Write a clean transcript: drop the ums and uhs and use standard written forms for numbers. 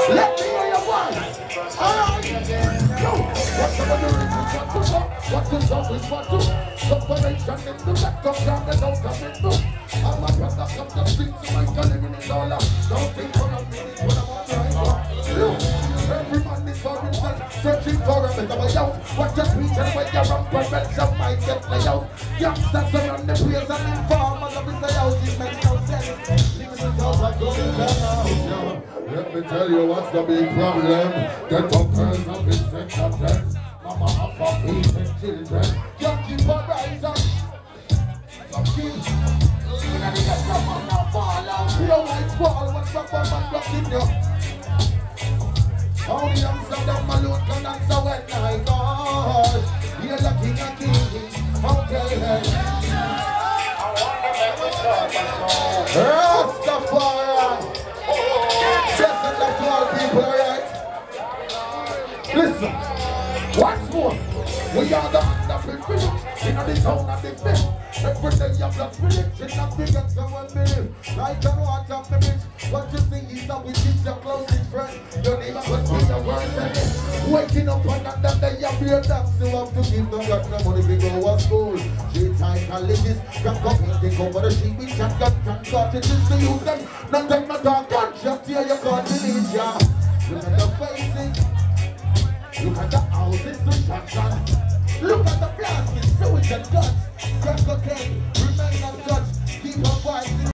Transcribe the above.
Let me hear your voice. Alright. Yo, what's up with the ring? What is up with what to? Separation in the back of down and out of it. I'm a brother from the streets, so I'm telling you it's all up. Don't think for a minute when I'm on right. Every man is for himself, searching for a better way out. What just reaching when you're on purpose, some might get laid out. Youngsters around the place and informers of his house, it makes no sense. Leave the house and go to the house. Let me tell you what's the big problem. Get up girls of his sex attempts. Mama have for eating children. Young keep a rise up. Some kids. You know the best of them now fall out. You know it's fall when some man blocking you. Only Amsterdam alone can answer when I call. You're the king of kings. Okay, I wonder if we talk Rastafari. Just like to all people, alright? Listen, once more, we are the underprivileged in the town of the best. Every day you have that religion and we get someone believe. Like and water of the bitch. What you think is that we teach your closest friend. Your neighbor could be your worst enemy. Waking up on another day you be a dance. You have to give them got no money to go to school. 3-time colleges can come in, take over the sheep. We can gun and cartridges to use them. Not take my dog gunshot here you can't delete ya. Look at the faces. Look at the houses to shotgun. Look at the blasting, sewage and guts. Crack cocaine, remain untouched. Keep on fighting.